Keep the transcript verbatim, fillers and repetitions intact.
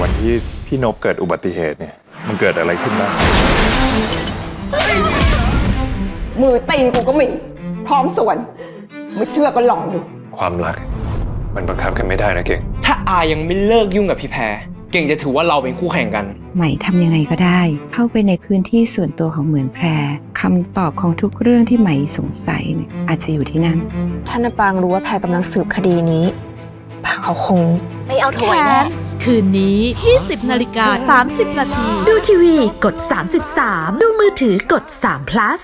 อนที่พี่นพเกิดอุบัติเหตุเนี่ยมันเกิดอะไรขึ้นบ้างมือตีนกูก็มีพร้อมส่วนไม่เชื่อก็ลองดูความรักมันบังคับกันไม่ได้นะเก่งถ้าอายังไม่เลิกยุ่งกับพี่แพรเก่งจะถือว่าเราเป็นคู่แข่งกันใหม่ทำยังไงก็ได้เข้าไปในพื้นที่ส่วนตัวของเหมือนแพรคำตอบของทุกเรื่องที่ใหม่สงสัยเนี่ยอาจจะอยู่ที่นั่นถ้านปางรู้ว่าแพรกำลังสืบคดีนี้ปางเขาคงไม่เอาถอยแน่คืนนี้ ยี่สิบนาฬิกาสามสิบนาทีดูทีวีกดสามสิบสามดูมือถือกดสาม plus